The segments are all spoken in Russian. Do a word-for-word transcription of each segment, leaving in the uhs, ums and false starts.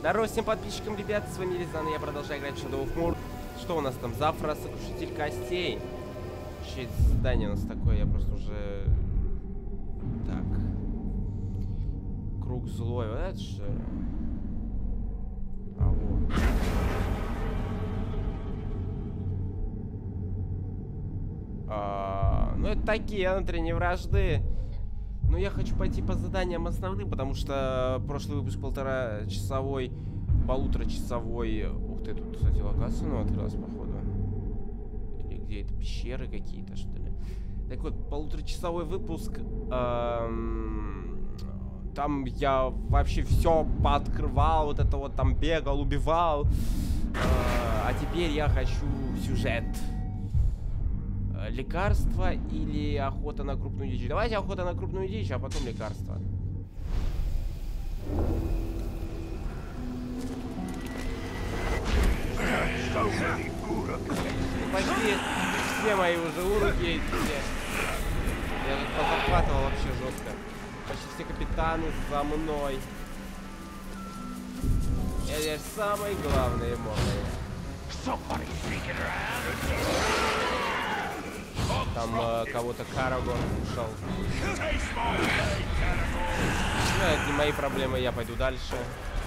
Здорово всем подписчикам, ребята, с вами Лизан, и я продолжаю играть в Shadow of Mordor. Что у нас там? Завтра сокрушитель костей. Че это задание у нас такое? Я просто уже... Так. Круг злой. Вот это же... А вот. А, ну это такие внутренние вражды. Но я хочу пойти по заданиям основным, потому что прошлый выпуск полтора часовой, полутора часовой. Ух ты, тут, кстати, локация, ну, открылась, походу. Или где это, пещеры какие-то, что ли? Так вот, полуторачасовой выпуск. Эм, там я вообще все пооткрывал, вот это вот там бегал, убивал. Э, а теперь я хочу сюжет. Лекарство или охота на крупную дичь? Давайте охота на крупную дичь, а потом лекарство. Почти все мои уже уроки. Я тут позахватывал вообще жестко. Почти все капитаны за мной. Я здесь самый главный мой. Там э, кого-то Карагон ушел. Ну, это не мои проблемы, я пойду дальше.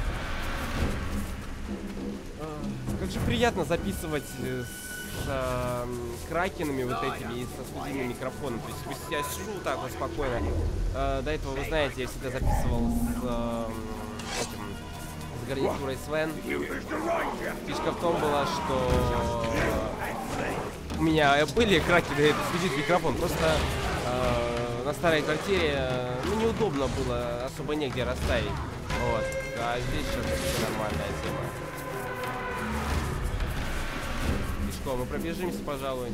Как же приятно записывать с э, кракенами вот этими и со студийным микрофоном. То есть пусть я сижу так вот спокойно. Э, до этого, вы знаете, я всегда записывал с, э, этим, с гарнитурой Свен. Фишка в том была, что... У меня были краки, это следит микрофон, просто э, на старой квартире э, ну, неудобно было, особо негде расставить. Вот. А здесь сейчас вообще нормальная тема. И что, мы пробежимся, пожалуй.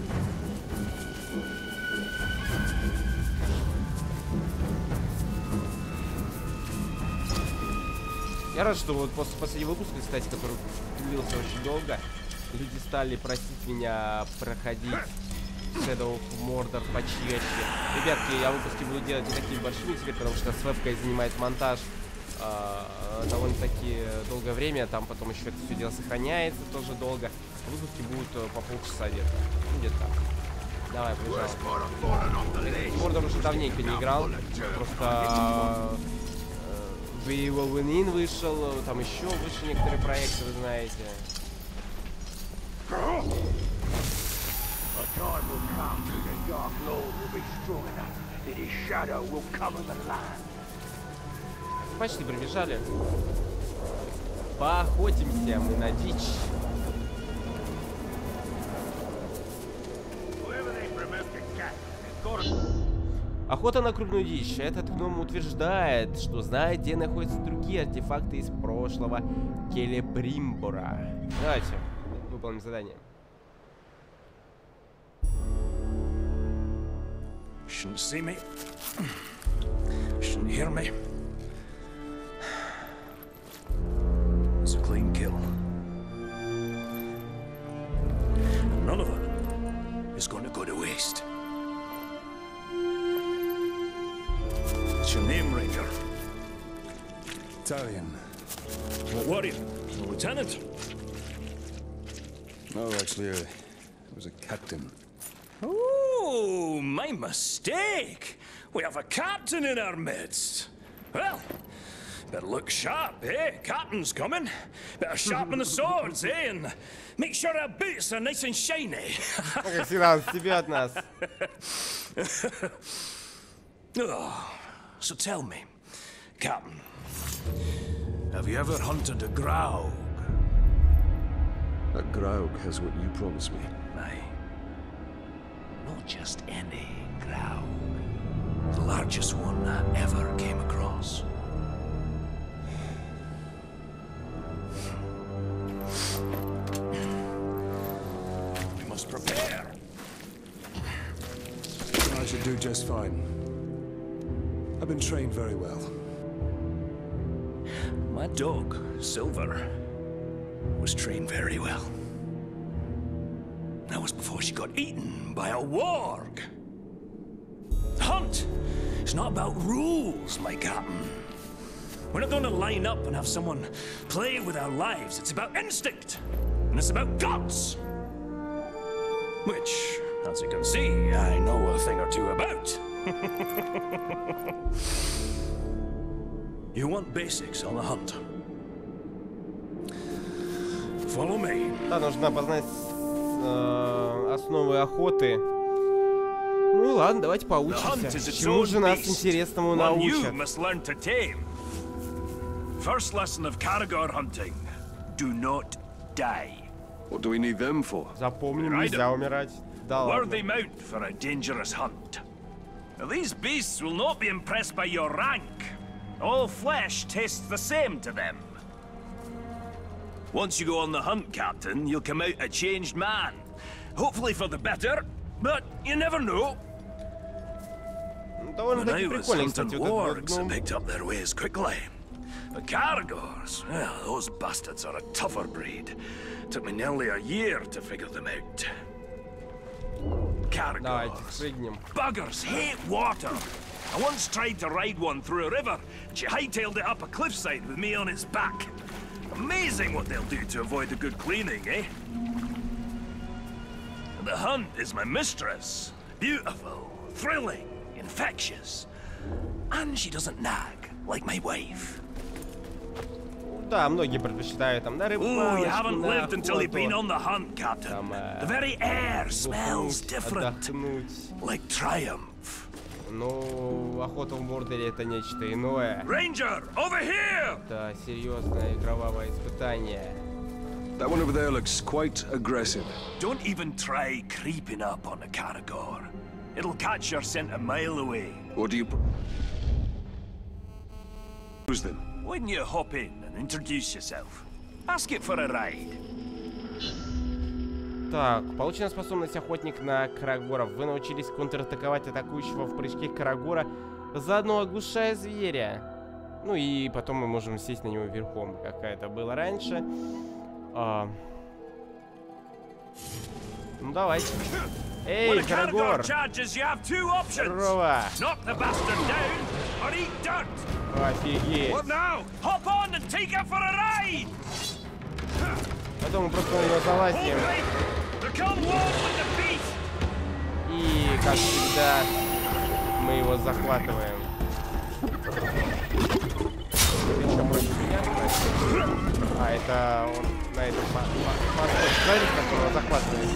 Я рад, что вот после последнего выпуска, кстати, который длился очень долго, люди стали просить меня проходить Shadow of Mordor почаще. Ребятки, я выпуски буду делать не такие большие теперь, потому что с вебкой занимает монтаж э, довольно-таки долгое время. Там потом еще это все дело сохраняется тоже долго. Выпуски будут по полчаса где-то. Ну, где-то так. Давай, побежал. Мордор уже давненько не играл. Просто э, We Will Win In вышел. Там еще вышли некоторые проекты, вы знаете. Почти пробежали. Поохотимся мы на дичь. Охота на крупную дичь. Этот гном утверждает, что знает, где находятся другие артефакты из прошлого Келебримбора. Давайте выполним задание. Shouldn't see me. Shouldn't hear me. It's a clean kill. None of it is going to go to waste. What's your name, Ranger? Talion. What warrior? A lieutenant? No, actually, uh, it was a captain. Oh, my mistake. We have a captain in our midst. Well, better look sharp, eh? Captain's coming. Better sharpen the swords, eh? And make sure our boots are nice and shiny. Как всегда, тебе от нас. Oh, so tell me, Captain, have you ever hunted a Graug? That Graug has what you promised me. Aye. Not just any Graug. The largest one I ever came across. We must prepare. I should do just fine. I've been trained very well. My dog, Silver, was trained very well. That was before she got eaten by a warg. Hunt! It's not about rules, my captain. We're not going to line up and have someone play with our lives. It's about instinct, and it's about guts. Which, as you can see, I know a thing or two about. You want basics on the hunt? Follow me. Да, нужно познать э, основы охоты. Ну и ладно, давайте поучимся. Чему же нас интересному научат? First lesson of Caragor hunting: do not die. What do we need them for? Запомним, нельзя умирать. Да Worthy ладно. mount for a dangerous hunt. Now, these beasts will not be impressed by your rank. All flesh tastes the same to them. Once you go on the hunt, Captain, you'll come out a changed man. Hopefully for the better, but you never know. Довольно-таки When I was прикольно, кстати, hunting вот этот wargs, I гном. picked up their ways quickly. But Caragors, well, those bastards are a tougher breed. Took me nearly a year to figure them out. Давайте Caragors. прыгнем. Buggers hate water. I once tried to ride one through a river, and she hightailed it up a cliffside with me on its back. Amazing what they'll do to avoid a good cleaning, eh? The hunt is my mistress. Beautiful, thrilling, infectious. And she doesn't nag, like my wife. Да, многие предпочитают там на Oh, you рыбалочку, haven't на lived until you've been охоту. on the hunt, Captain. Там, э, The very air smells Отдохнуть, different, отдохнуть. like triumph. Ну, охота в Мордоре — это нечто иное. Ranger, over here! Это серьезное кровавое испытание. That one over there looks quite aggressive. Don't even try creeping up on a Caragor. It'll catch your scent a mile away. What do you... Who's them? When you hop in and introduce yourself, ask it for a ride. Так, получена способность охотник на карагоров. Вы научились контратаковать атакующего в прыжке карагора, заодно оглушая зверя. Ну и потом мы можем сесть на него верхом, как это было раньше. А... Ну давайте. Эй, карагор! Здорово! Офигеть! Потом мы просто на него залазим. И, как всегда, мы его захватываем. Ты что, против меня спросил? А, это он на этом смотрит, которого захватывает.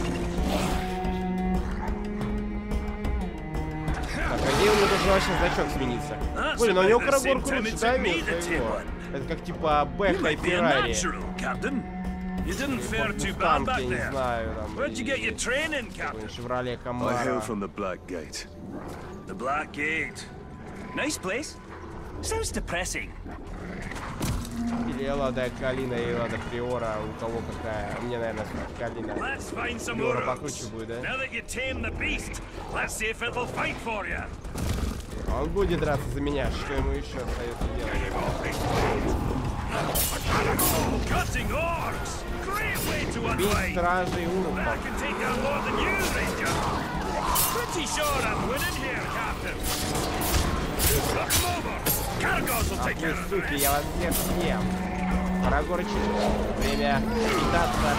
Так, а где у него должен вообще значок смениться? Блин, но у него карагор круче, да, вместо его? Это как типа Бэха и Феррари. You didn't fare too bad back there. Where'd you get your training, Captain? I hail from the Black Gate. The Black Gate. Nice place. Sounds depressing. Или Эллада Калина и Эллада Приора. У кого какая? У меня, наверное, Калина. Приора покруче будет, да? Он будет драться за меня. Что ему еще остается делать? Бить стражей уроков. Ах вы, суки, я вас всех съем. Карагорчик, время питаться.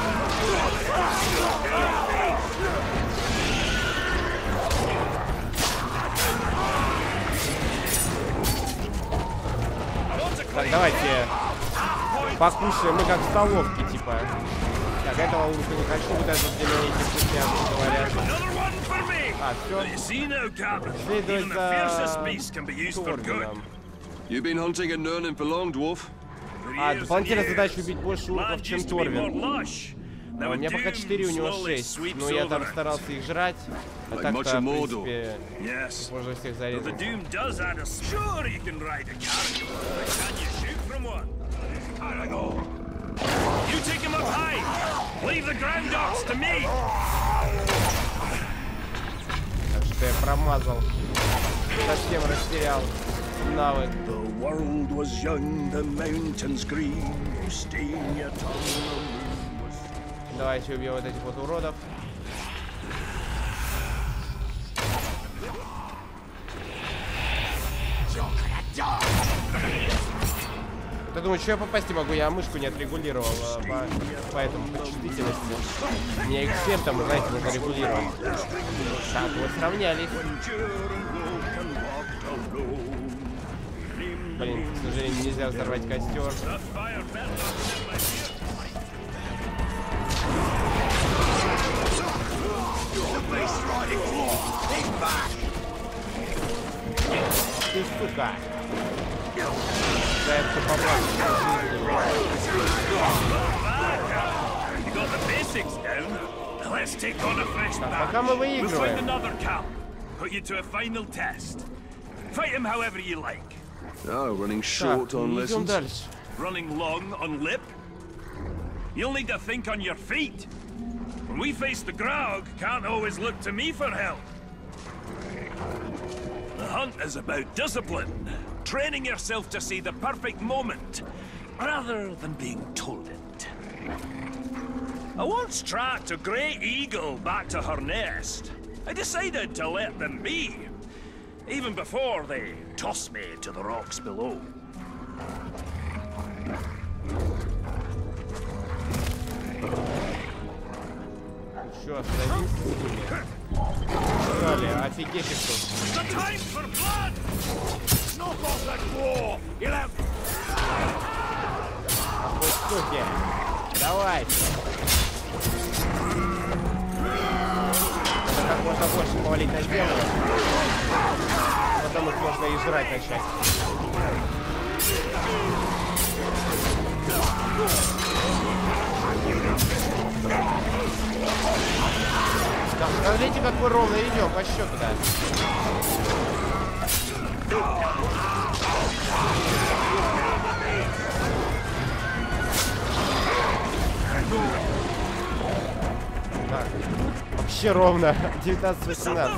Так, давайте покушаем, мы как в столовке, типа. Так, этого лука не хочу, вот этот для меня эти вкусняшки говорят. А, все. Следует за Торвином. You've been hunting in Nurnen for long, dwarf? А, дополнительная задача убить больше урков, чем Торвин. А у меня пока четыре, у него шесть. Но я там старался их жрать. А так-то, в принципе, можно всех зарезать. Так что я промазал. Совсем растерял навык. Давайте убьем вот этих вот уродов. Ты думаешь, что я попасть не могу? Я мышку не отрегулировал а, по, по этому по чувствительности. Мне икс семь там, знаете, нужно регулировать. Так, вы сравнялись. Блин, к сожалению, нельзя взорвать костер. Ты сука! Да, это так, пока мы выигрываем. Oh, running short Так, on идем lessons. дальше. Running long on lip? You'll need to think on your feet. When we face the Graug, can't always look to me for help. The hunt is about discipline. Training yourself to see the perfect moment, rather than being told it. I once tracked a great eagle back to her nest. I decided to let them be, even before they tossed me to the rocks below. Что, остановись? Сказали, офигеть что. Вот суки. Давай. Это как можно больше повалить на землю. Потом их можно и жрать начать. Да, смотрите, как мы ровно идем по счету, да. Так, вообще ровно. девятнадцать восемнадцать.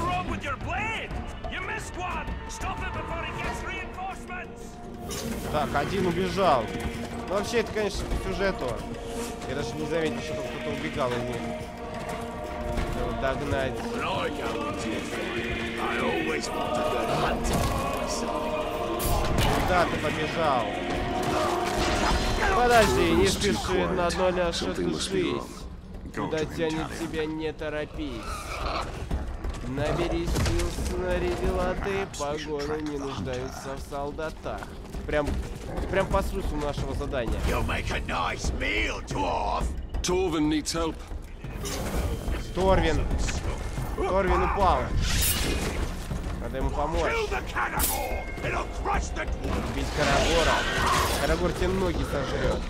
Так, один убежал. Ну, вообще, это, конечно, по сюжету. Я даже не заметил, что кто-то убегал из них. Его догнать. Куда ты побежал? Подожди, не спеши, на ноль аж отдушись. Куда тянет тебя, не торопись. Наберись сил, снаряди лады, погоны не нуждаются в солдатах. Прям, прям по смыслу нашего задания. Nice meal, Torvin needs help. Торвин. Торвин упал. Надо ему помочь. Бить Карагора. Карагор тебе ноги сожрет.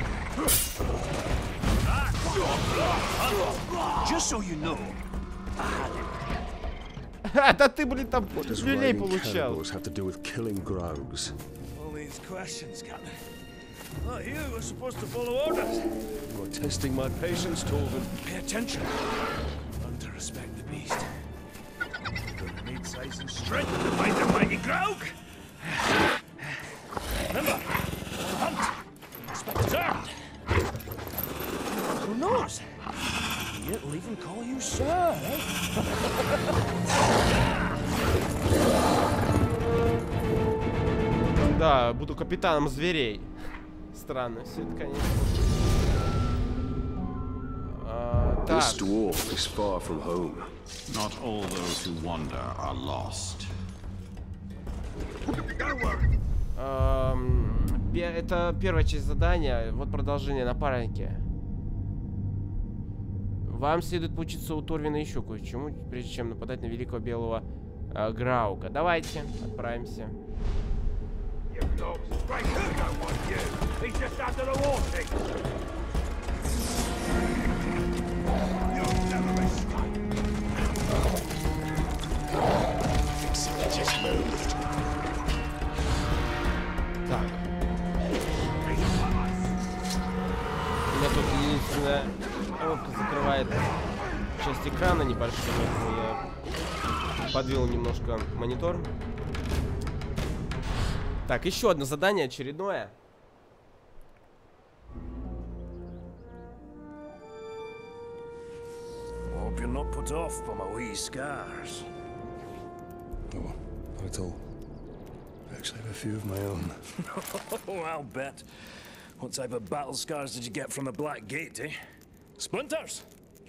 Да ты, блин, там люлей получал. Well, you were supposed to follow orders. You're testing my patience, Torvin. Pay attention. Learn to respect the beast. You're gonna need size and strength to fight the mighty Graug. Remember, hunt. Respect is earned. Who knows? He'll even call you sir, eh? Да, буду капитаном зверей. Странно все это, конечно. А, так. This dwarf is far from home. Not all those who wander are lost. Эм, это первая часть задания. Вот продолжение напарники. Вам следует поучиться у Торвина еще кое-чему, прежде чем нападать на великого белого э, Грауга. Давайте отправимся. Так. У меня тут единственная кнопка закрывает часть экрана небольшую, поэтому я подвел немножко монитор. Так, еще одно задание очередное. Hope you're not put off by my wee scars. Oh, not at all. Actually, I have a few of my own. Oh, I'll bet. What type of battle scars did you get from the Black Gate, eh? Splinters?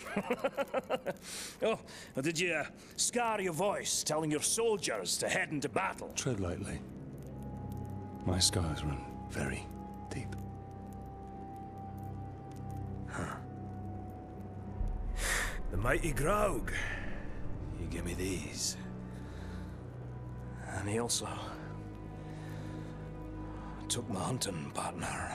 Oh, or did you uh, scar your voice telling your soldiers to head into battle? Tread lightly. My scars run very deep. Huh. The mighty Graug. You give me these. And he also took my hunting partner.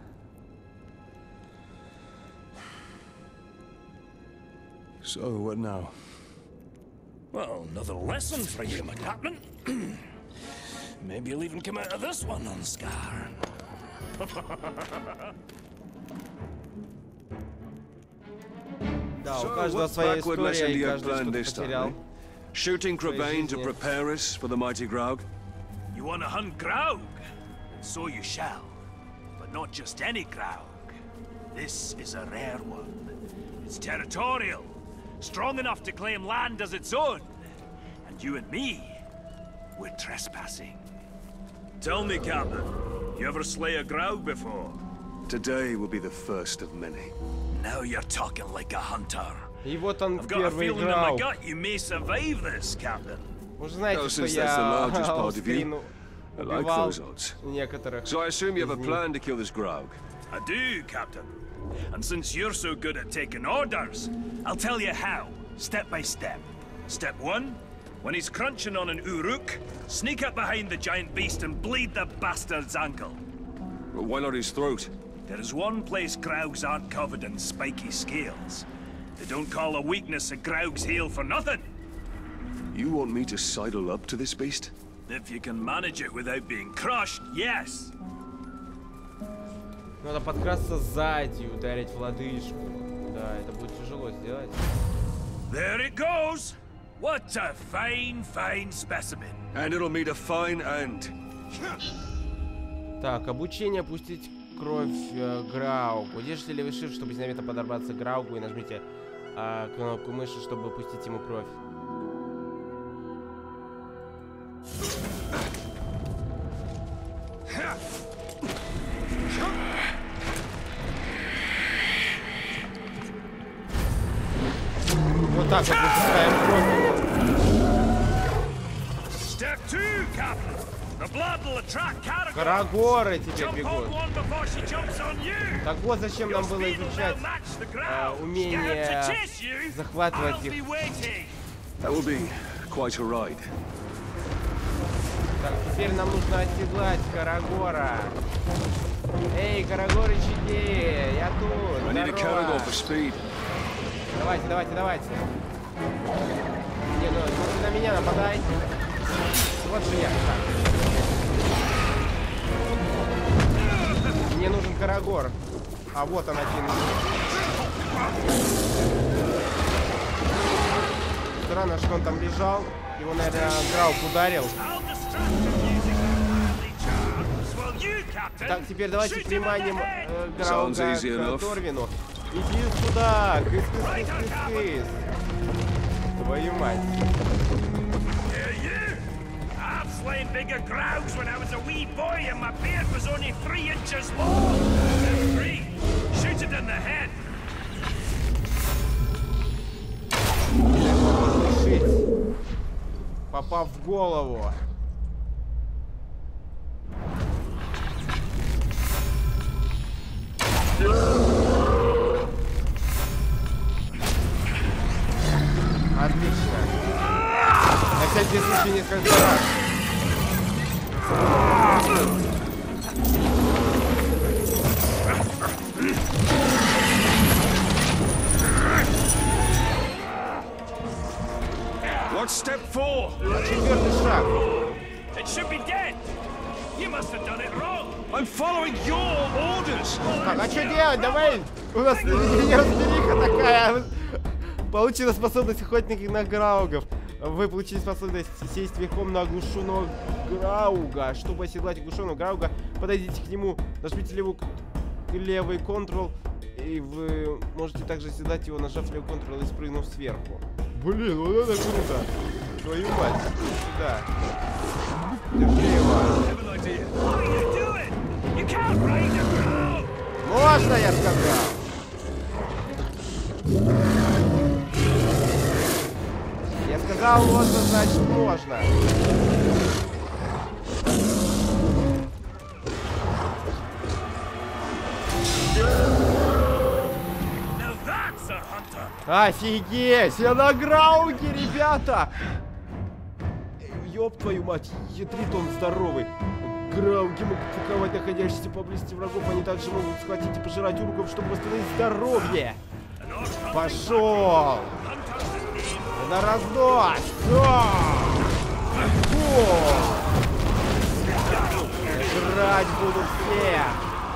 So, what now? Well, another lesson for you, my captain. Maybe you'll even come out of this one unscarred. Да, у So, каждого what своя backward история, lesson do и you каждый plan что-то this time, потерял. eh? Shooting Crabane to жизни. prepare us for the mighty Graug? You want to hunt Graug? So you shall. But not just any Graug. This is a rare one. It's territorial. Strong enough to claim land as its own. And you and me, we're trespassing. Tell me, Captain, you ever slay a Graug before? Today will be the first of many. Now you're talking like a hunter. И вот он, I've got a первый feeling in my Грауг. gut you may survive this, Captain. Вы же знаете, Oh, что since that's the я largest part of you, Аустрину I like убивал those odds. некоторых. So I assume you have a из них. plan to kill this Graug? I do, Captain. And since you're so good at taking orders, I'll tell you how, step by step. Step one, when he's crunching on an Uruk, sneak up behind the giant beast and bleed the bastard's ankle. Well, why not his throat? There is one place Graugs aren't covered in spiky scales. They don't call a weakness a Graug's heel for nothing. You want me to sidle up to this beast? If you can manage it without being crushed, yes. Надо подкрасться сзади, ударить в лодыжку. Да, это будет тяжело сделать. There it goes. What a fine, fine specimen. And it'll meet a fine end. Так, обучение пустить кровь э, Граугу. Удержите левый shift, чтобы незаметно подорваться Граугу, и нажмите э, кнопку мыши, чтобы пустить ему кровь. Вот так вот выпускаем кровь. Step two, Captain. The blood will attract Caragor. Карагоры теперь Jump бегут. on one before she jumps on you. Так вот, зачем нам было изучать э, умение захватывать их. That will be quite a ride. Так, теперь нам нужно оседлать Карагора. Эй, Карагорычики, я тут. I need a Caragor Здорово. for speed. Давайте, давайте, давайте. Не, ну, ну на меня нападай. Вот же я. Так. Мне нужен Карагор. А вот она, финна. Странно, что он там лежал. Его, наверное, Грауг ударил. Так, теперь давайте приманим э, Грауга к Торвину. Иди сюда! Кыс, кыс, кыс, кыс, кыс. Твою мать. Slain bigger Graugs when I was a wee boy and my beard was only three inches long. Three. Shoot it in the head. Решить, попав в голову. Отлично. На всякий случай несколько раз. What's step four? Четвертый шаг. It should be dead. You must have done it wrong. I'm following your orders. Так, а что делать? Давай! У нас неразбериха такая. Получена способность охотника на Граугов. Вы получили способность сесть верхом на оглушенного Грауга. Чтобы оседлать оглушенного Грауга, подойдите к нему, нажмите левый, левый Ctrl, и вы можете также оседлать его, нажав левый Ctrl и спрыгнув сверху. Блин, вот это круто! Твою мать, сюда. Держи его. Можно, я сказал. Я сказал, можно, значит, можно. Офигеть! Я на граунде, ребята! Ёб твою мать, Е-Тритон здоровый. Грауги могут атаковать находящихся поблизости врагов. Они также могут схватить и пожирать ургов, чтобы восстановить здоровье. Пошел! На разнос! Жрать буду все!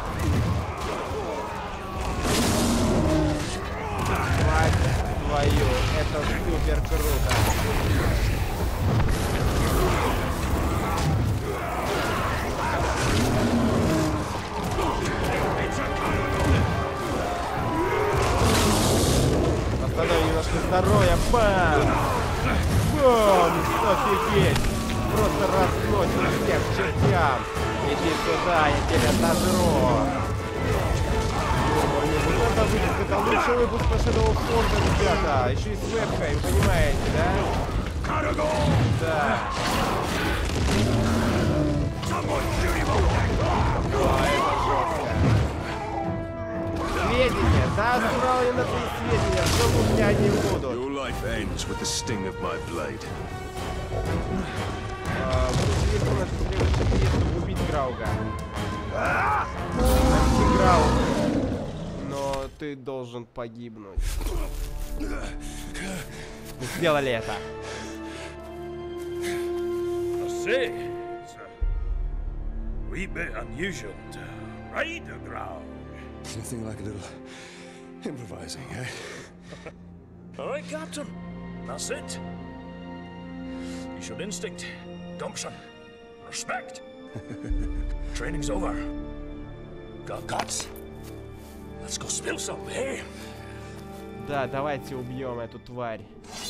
Твою, это супер круто. Восстановим немножко здоровья. Бам! Бам! Офигеть! Просто разносим всех к чертям. Иди сюда, я тебя сожру. Это выпуск, это лучший выпуск по Shadow of Mordor, ребята. Еще и с вебкой, вы понимаете, да? Да. О, это жестко. Сведения, да, собрал я на твои сведения, что у меня не будут. Your life ends with the sting of my blade. Если у нас следующий есть, чтобы убить Грауга. Антиграуг. Но ты должен погибнуть. Мы сделали это. Say, it's a wee bit unusual to ride a ground. Nothing like a little improvising, eh? All right, Captain. That's it. You showed instinct, gumption, respect. Training's over. Got guts. Let's go spill some, eh? Да, давайте убьем эту тварь.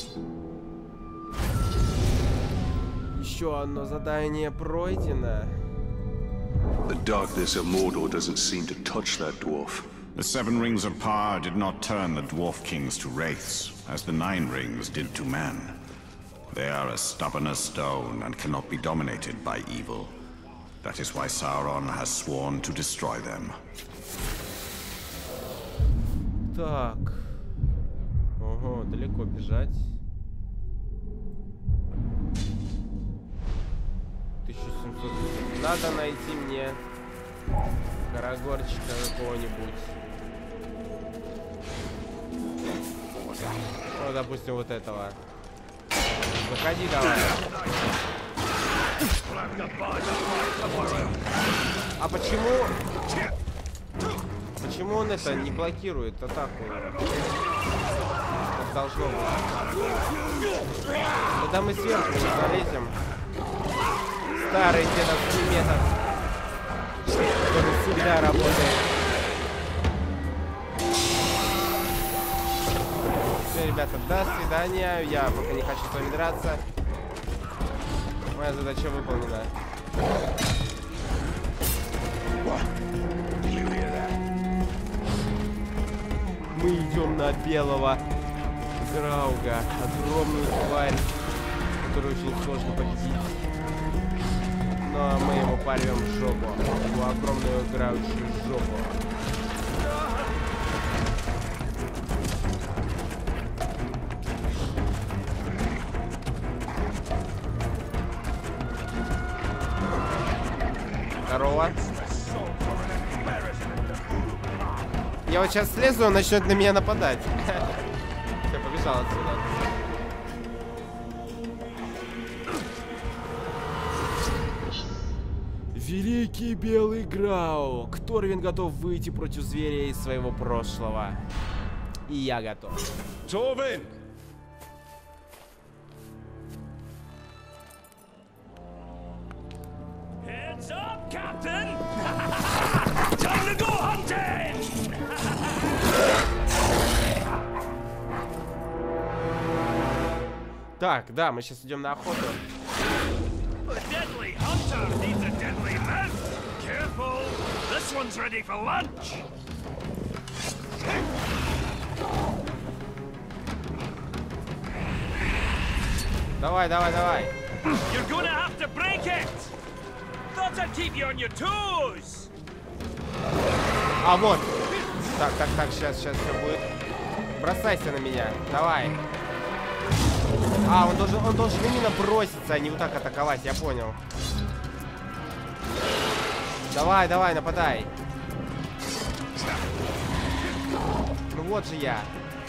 Еще одно задание пройдено. The darkness of Mordor doesn't seem to touch that dwarf. The Seven Rings of Power did not turn the Dwarf Kings to wraiths, as the Nine Rings did to man. They are as stubborn as stone and cannot be dominated by evil. That is why Sauron has sworn to destroy them. Так. Ого, далеко бежать. тысяча семьсот. Надо найти мне Карагорчика какого-нибудь. Ну, допустим, вот этого. Заходи давай. А почему... Почему он это не блокирует атаку? Как должно быть. Тогда мы сверху залезем. Старый дедовский метод, который всегда работает. Все, ребята, до свидания. Я пока не хочу с вами драться. Моя задача выполнена. Мы идем на белого Грауга, огромную тварь, которую очень сложно победить. Но мы ему порвем жопу, его огромную граючую жопу. Здорово. Я вот сейчас слезу, он начнет на меня нападать. Все, побежал отсюда. Великий белый Грауг. Торвин готов выйти против зверя из своего прошлого. И я готов. Torvin! Heads up, Captain! Time to go hunting! Так, да, мы сейчас идем на охоту. A deadly hunter needs a deadly man. Careful, this one's ready for lunch. Давай, давай, давай. You're gonna have to break it. Thought I'd keep you on your toes. А вот. Так, так, так, сейчас, сейчас все будет. Бросайся на меня. Давай. А, он должен, он должен именно броситься, а не вот так атаковать, я понял. Давай, давай, нападай. Ну вот же я.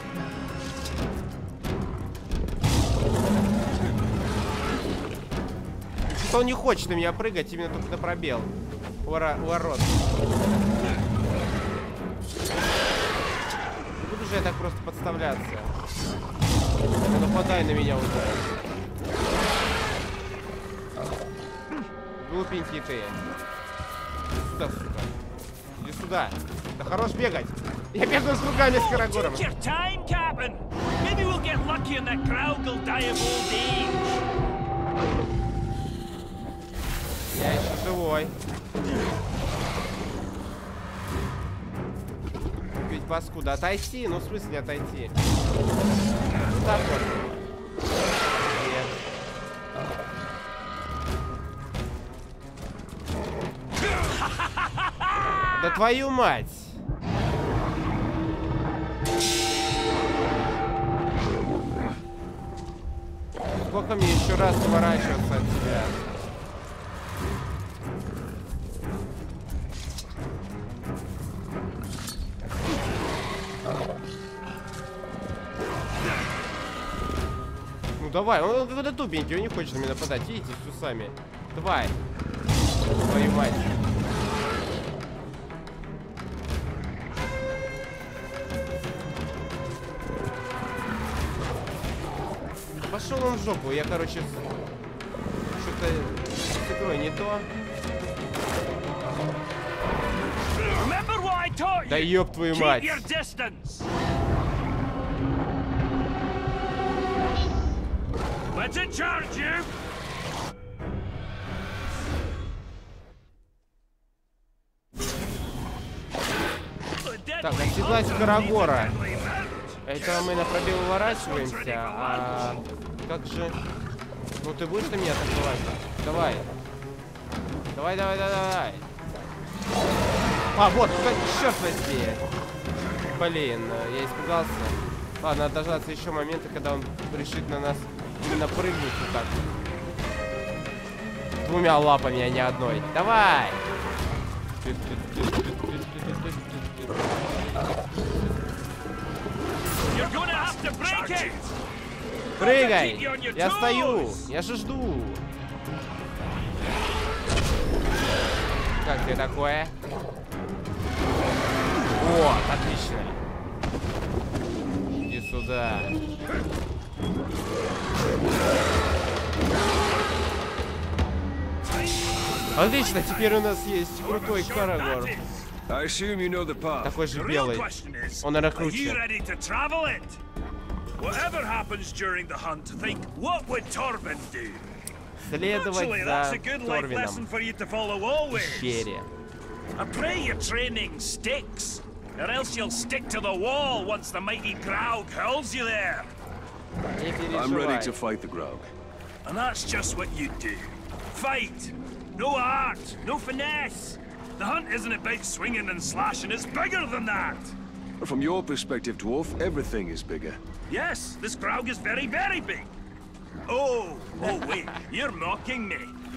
Что он не хочет на меня прыгать, именно только на пробел. Ура, ворот. Не буду же я так просто подставляться. Ну, нападай на меня уже. Глупенький ты. Сюда, сука. Иди сюда. Да хорош бегать. Я бегаю с руками скорогором. Take your time, Captain. Maybe we'll get lucky and that Graug will die of old age. Я еще живой. Ведь паскуда. Отойти? Ну, в смысле отойти? Вот так вот. Нет. Да твою мать! Сколько мне еще раз уворачиваться от тебя? Ну давай, он какой-то тупенький, он не хочет на меня нападать. Идите все сами. Давай. Твою мать. Пошел он в жопу. Я, короче, что-то с игрой не то. Да ёб твою мать. Let's in charge you. Так, оседлать Карагора. Это мы на пробел уворачиваемся, а как же... Ну ты будешь на меня атаковать? Давай. Давай, давай, давай, давай. А, вот, черт возьми. Блин, я испугался. Ладно, надо дождаться еще момента, когда он решит на нас именно прыгнуть вот так. Двумя лапами, а не одной. Давай! Прыгай! Я стою! Я же жду! Как тебе такое? О, отлично! Иди сюда! Отлично, теперь у нас есть крутой Карагор. Такой же белый. Он, наверное, круче. Следовать за Торвином в пещере. I pray your training sticks, or else you'll stick to the wall once the mighty Graug hurls you there. I'm ready to fight the Graug. And that's just what you do. Fight! No art, no finesse. The hunt isn't about swinging and slashing, it's bigger than that. From your perspective, Dwarf, everything is bigger. Yes, this Graug is very, very big. Oh, oh wait, you're mocking me.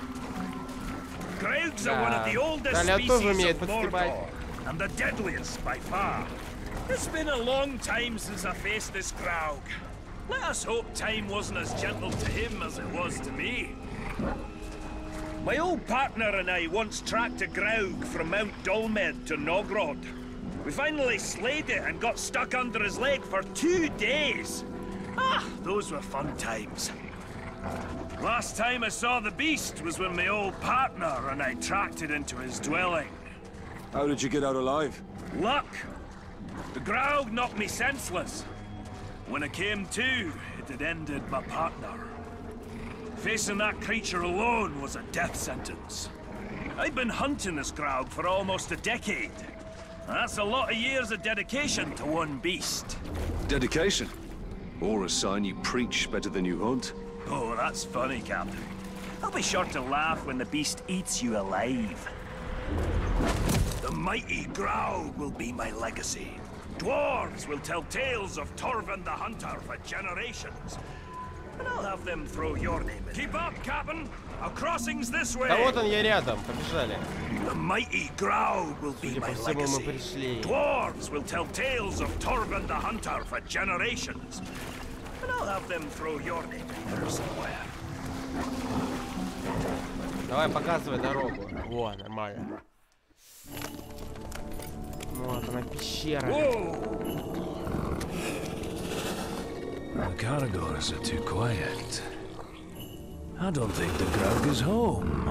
Graugs are one of the oldest species of Mordor, and the deadliest by far. It's been a long time since I faced this Graug. Let us hope time wasn't as gentle to him as it was to me. My old partner and I once tracked a Graug from Mount Dolmed to Nogrod. We finally slayed it and got stuck under his leg for two days. Ah, those were fun times. Last time I saw the beast was when my old partner and I tracked it into his dwelling. How did you get out alive? Luck. The Graug knocked me senseless. When I came to, it had ended my partner. Facing that creature alone was a death sentence. I've been hunting this Graug for almost a decade. That's a lot of years of dedication to one beast. Dedication? Or a sign you preach better than you hunt? Oh, that's funny, Captain. I'll be sure to laugh when the beast eats you alive. The mighty Graug will be my legacy. Dwarves will tell tales of Torvin the Hunter for generations. And I'll have them throw your name in. Keep up, Captain! Our crossing's this way! Да вот он, я рядом, побежали. The mighty Graug will be my legacy. Dwarves will tell tales of Torvin the Hunter for generations. And I'll have them throw your name in there somewhere. Давай, показывай дорогу. Во, нормально. Вот она, пещера. The Caragors are too quiet. I don't think the Graug is home.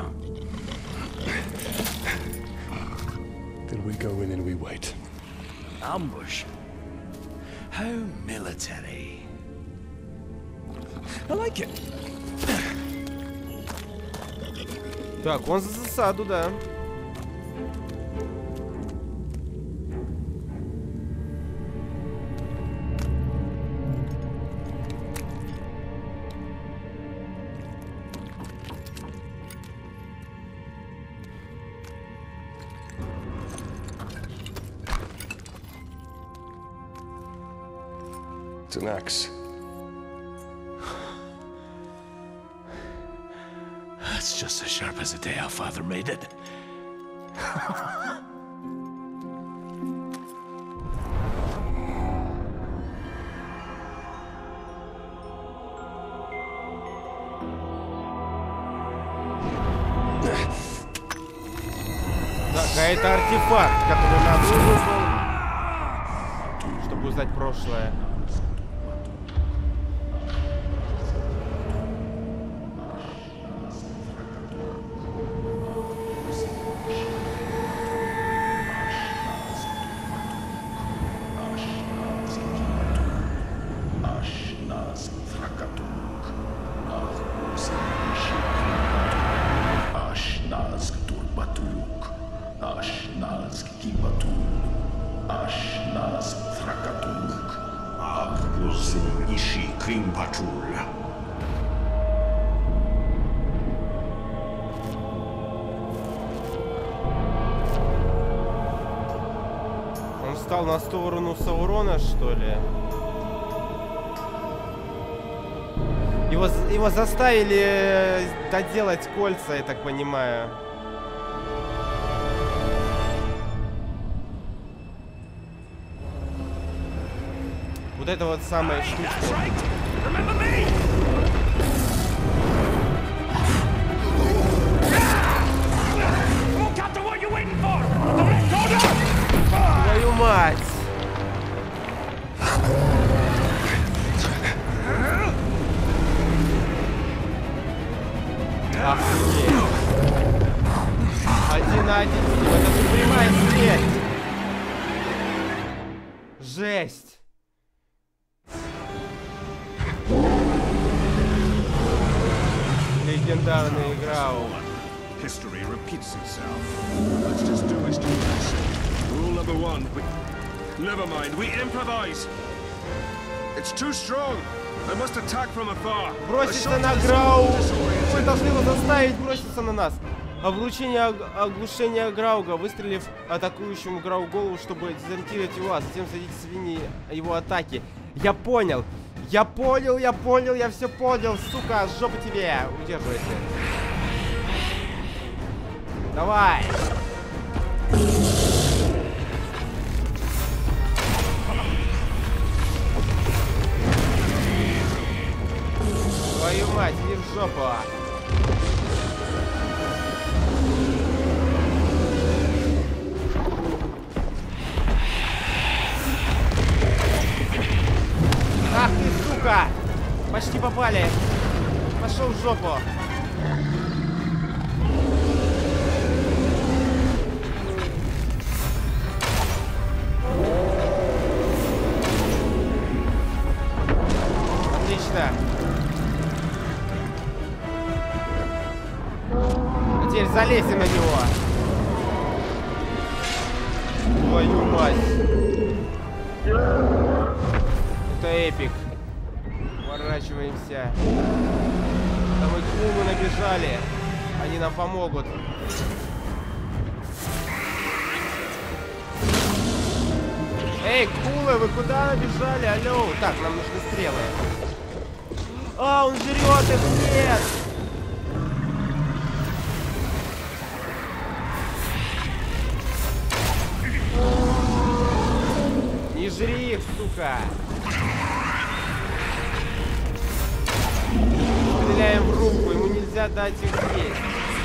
Then we go in and we wait. Ambush? How military. I like it. Так, он за засаду, да. It's an axe. It's just as sharp as the day our father made it. Так, а это артефакт, который нам нужен был, чтобы узнать прошлое. Он встал на сторону Саурона, что ли? Его, его заставили доделать кольца, я так понимаю. Вот это вот самая штука. Твою мать! Охуеть! Один на один, это же прямая смерть! Жесть! Легендарный Грау. History repeats itself. Let's just do as Julian said. Rule number one, we... Never mind, we improvise. It's too strong. I must attack from afar. Броситься на Грау. Мы должны его заставить броситься на нас. Облучение оглушения Грауга, выстрелив атакующему Грау голову, чтобы дезориентировать его, а затем садить свиньи его атаки. Я понял. Я понял, я понял, я все понял. Сука, жопа тебе. Удерживайся. Давай. Твою мать, иди в жопу. Ах ты, сука! Почти попали. Пошел в жопу. залезем на него. Твою мать. Это эпик. Поворачиваемся. Там и кулы набежали. Они нам помогут. Эй, кулы, вы куда набежали? Алло. Так, нам нужны стрелы. А, он жрет их, нет! Не жри их, сука! Стреляем в руку, ему нельзя дать их есть.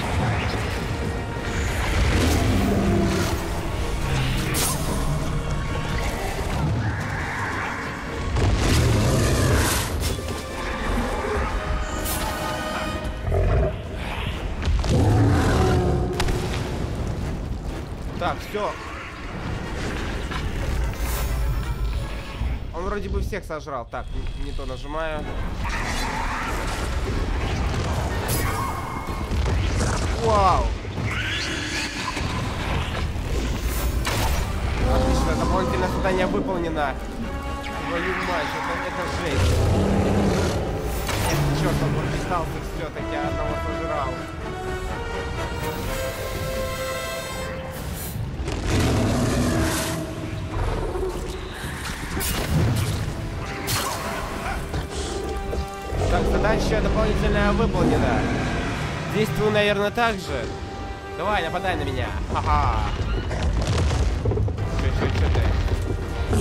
Так, все. Он вроде бы всех сожрал. Так, не, не то нажимаю. Вау! Отлично, дополнительное задание выполнено. Твою мать, это, это жесть. Черт, он прописался все-таки, одного сожрал. Так, задача дополнительная выполнена. Действую, наверное, так же. Давай, нападай на меня. Ха-ха. Чё, чё, чё ты?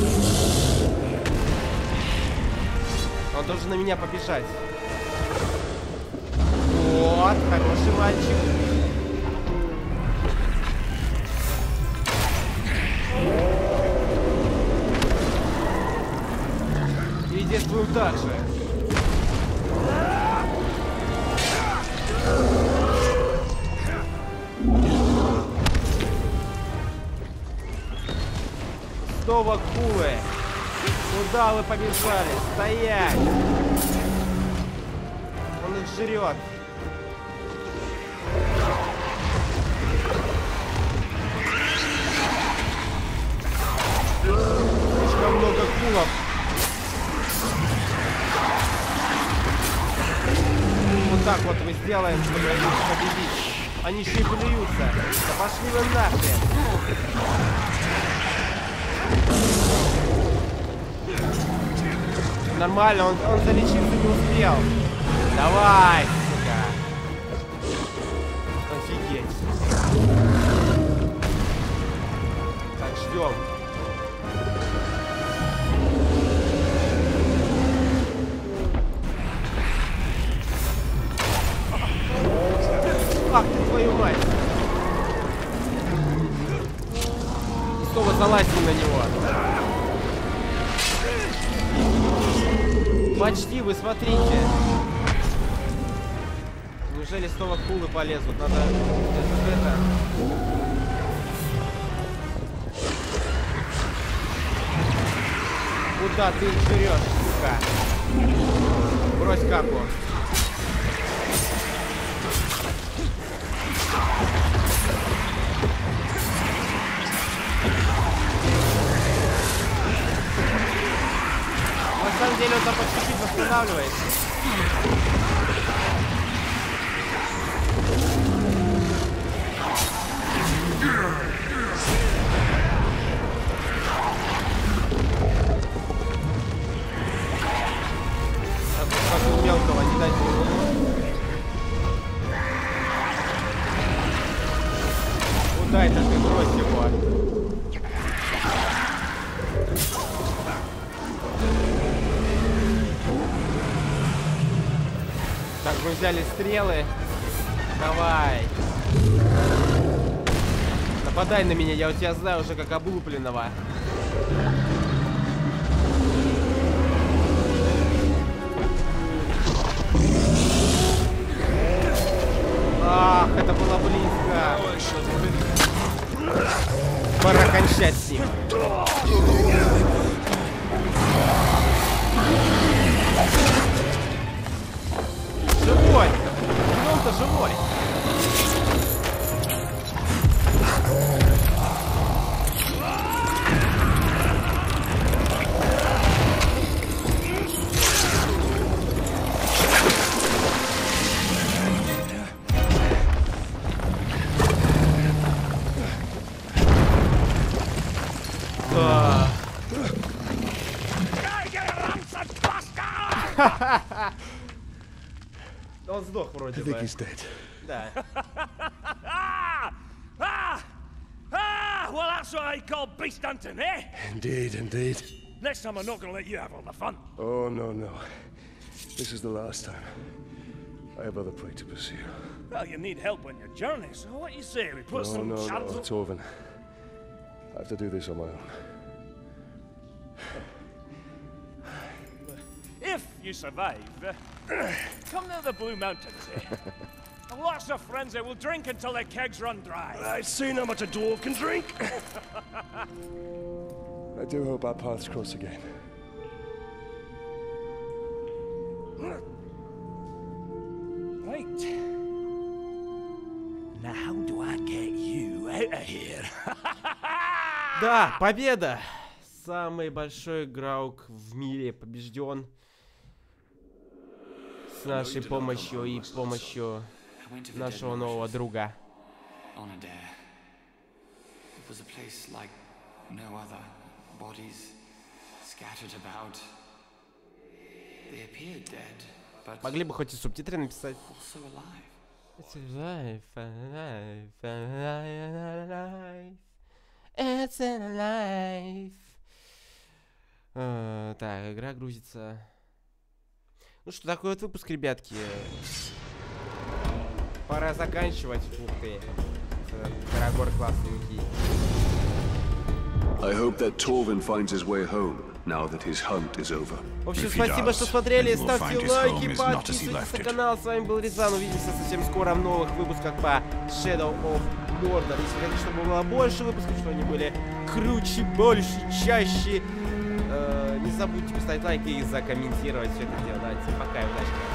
Он должен на меня побежать. Вот, хороший мальчик. И действуем так же. Снова кулы. Куда вы побежали? Стоять! Он их жрет. Слишком много кулов. Вот так вот мы сделаем, чтобы победить. Они еще и плюются. Да пошли вы нахрен. Нормально, он, он залечиться не успел. Давай, сука. Офигеть. Так, ждем. Ах ты, твою мать. И снова залазим на него. Почти, вы смотрите. Неужели снова кулы полезут? Надо это. Куда ты их жрешь, сука? Брось каку. На самом деле он там по чуть-чуть восстанавливается. Так вот как у мелкого не дать ему. Куда это ты, брось его? Так, мы взяли стрелы. Давай. Нападай на меня, я у тебя знаю уже как облупленного. Ах, это было близко. Пора кончать с ним. Живой! Он-то живой! Он сдох вроде бы. Да. Ah! Ah! Well, that's what I call beast hunting, eh? Indeed, indeed. Next time I'm not gonna let you have all the fun. Oh, no, no. This is the last time. I have other prey to pursue. Well, you need help on your journey, so what do you say? We put No, some no, no, shadows. Torvin. I have to do this on my own. If you survive, uh, come to the Blue Mountains, eh? Lots of friends that will drink until their kegs run dry. I've seen how much a dwarf can drink. I do hope our paths cross again. Right. Now how do I get you out of here? Да, победа! Самый большой Граук в мире побежден. С нашей помощью и помощью нашего нового друга. Могли бы хоть и субтитры написать. It's alive, alive, alive. It's alive. А, так, игра грузится. Ну что, такой вот выпуск, ребятки. Пора заканчивать. Ух ты. Карагор классненький. I hope that Torvin finds his way home now that his hunt is over. В общем, спасибо, что смотрели. Ставьте лайки, подписывайтесь на канал. С вами был Резан. Увидимся совсем скоро в новых выпусках по Shadow of Mordor. Если хотите, чтобы было больше выпусков, чтобы они были круче, больше, чаще, э, не забудьте поставить лайк и закомментировать все это дело. Давайте, пока и удачи.